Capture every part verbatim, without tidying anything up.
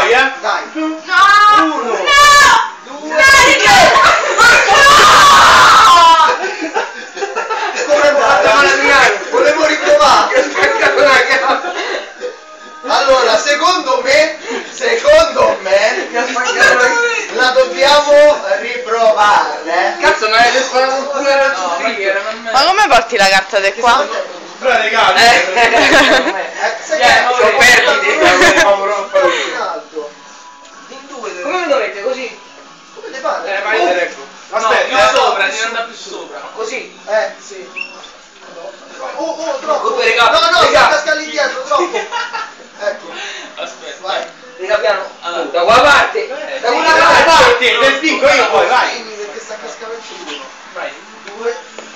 vai, eh? Dai. No! Uno. No! Due. No! Come andare? Volevo riprovare. Allora, secondo me, secondo me, la dobbiamo riprovare. Cazzo, non avete sparato pure la trigger? Ma come porti la carta di qua? Frate, calma. Eh, Sei perdite. in alto. In due. Come mi dovete? Così? Come te pare? Eh, vai, ecco. Aspetta, Più eh. sopra, devi andare più sopra. Così? Eh, sì. Oh, oh, troppo. Due, raga, No, no, raga. sta cascando indietro, troppo. Ecco, Aspetta. vai. Raga, piano. Allora. Da quella parte. Da quella Vai, parte. parti, te spingo io poi, vai. Spingi perché sta cascando il uno. Vai. Due.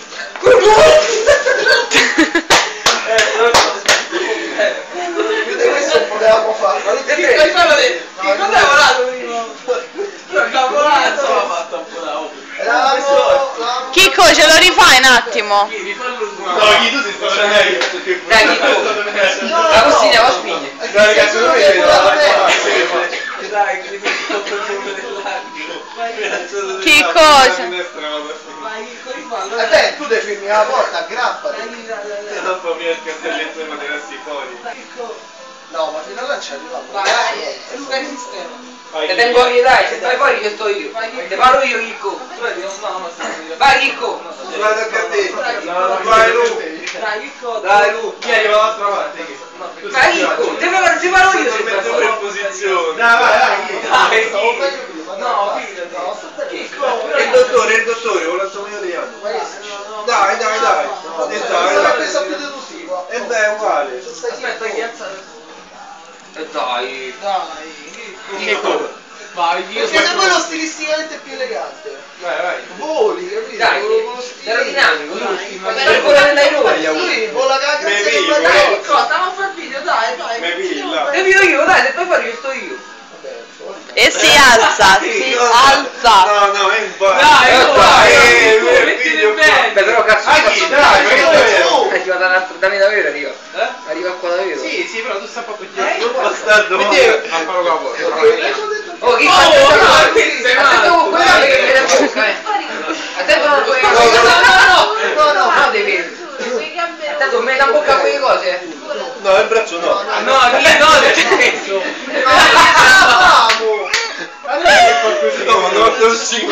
Più di questo non potevamo fare. Ma non ti Che fai farlo te? Che cosa hai volato prima? Che ha volato? Non l'ha fatto a volare. Eravamo... Chicco, ce lo rifai un attimo? Chi, rifallo tu. No, chi tu si sta facendo meglio. Dai, chi tu? La costina, la spingi. No, ragazzi, non mi Dai, che mi tocca il giorno dell'arco. Che cosa? Vai, Chicco, rifallo. Eh beh, tu devi firmi la porta, aggrappati. Dopo mi il castelletto e mi tirassi fuori. No, ma fino a là ci arriviamo. Vai, vai, Luca in sistema. Te tengo fuori, dai, se stai fuori che sto io. Te parlo io, Chicco. Vai, Chicco. Guarda a te. Vai, Lu. Dai, Chicco. Dai, Lu. Chi è dall'altra parte? Vai, Chicco. Te parlo, te parlo io se Mi stai metto pure in fuori. posizione. Dai, vai, vai. Stavo meglio prima. No, fidati. No, sto Il dottore, il dottore, vuole Antonio di anno. Dai, dai, dai. E dai, non è dai. questa più deduttiva. E beh, è uguale. Aspetta, chi alza? E dai. Dai, Chicco. Vai, io Perché se poi lo stilisticamente è più elegante. Vai, vai. Voli, capito? Dai, Con lo stile. aerodinamico, Dai, ma per volare dai noi. Lui vola con la Me grazia vivo, del eh. bagaglio. Chicco, stiamo a fare il video, dai, dai. Me pilla. E io io, dai, se fai fuori io sto io. E si alza, si alza. No, no, è un po'. Dai, Eh, oh, dai, dai, eh, oh, eh, mettili figlio, bene. Beh, però cazzo, Ah, faccio chi? un Dai, cazzo. ma che davvero? Eh, arriva da, da me davvero, arriva. Eh? Arriva qua davvero. Sì, sì, però tu stai un po' più dietro. Bastardo. Vedi? Ancora capo. Oh, chi Oh, sta oh, attento, sei attento con quella matto. che me la bocca, eh. Attento con quelle No, cose. no, no, no, no, no, devi. Quei gamberetti. Attento, me la bocca quelle cose. No, il braccio no. No, chi no, c'è questo. Vamo! No, ma non così.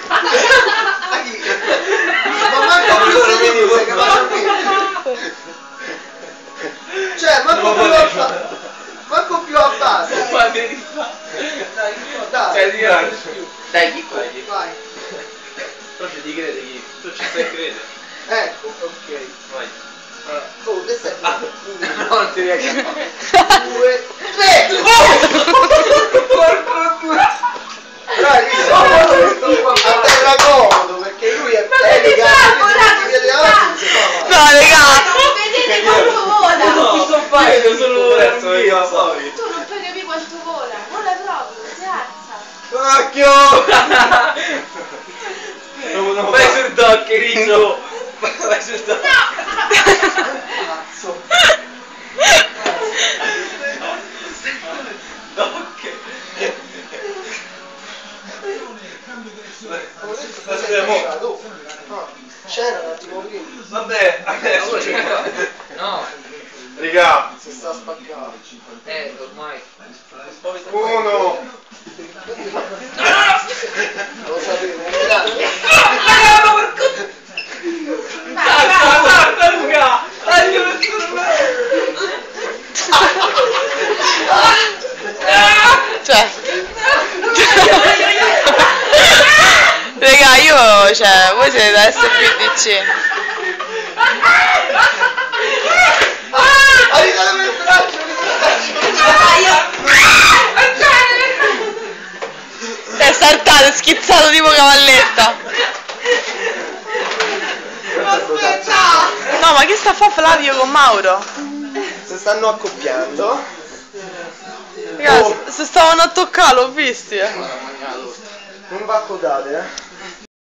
Ma manco più seduto, sei capace a dire. Cioè, manco più a base. Manco più a base. Ma devi fare. Dai, Dai, dai. Dai, Chicco. vai. Però ci ti crede chi? Tu ci stai credere. Ecco, ok. Vai. Oh, adesso è No, non ti riesco. due, tre! Dai, mi a te era comodo perché lui è elegante, ti vede avanti, No, raga. Vedete quanto vola? Non sto fare, Io solo verso io poi. Tu non puoi capire quanto vola. Vola proprio, si alza. Cacchio! Vai sul doc, Rizzo. Vai sul doc. cazzo. C'era un attimo prima. Vabbè, adesso No, Raga, Si sta spaccando. eh, ormai. uno. Lo sapevo, grande. Guarda, Luca! Cioè. Raga, io, cioè, voi siete da S P D C. Aiutami il braccio, il È saltato, è schizzato tipo cavalletta. Aspetta! No, ma che sta a fare Flavio con Mauro? Si stanno accoppiando. Raga, se stavano a toccare, l'ho visti, eh. Non va a codate, eh.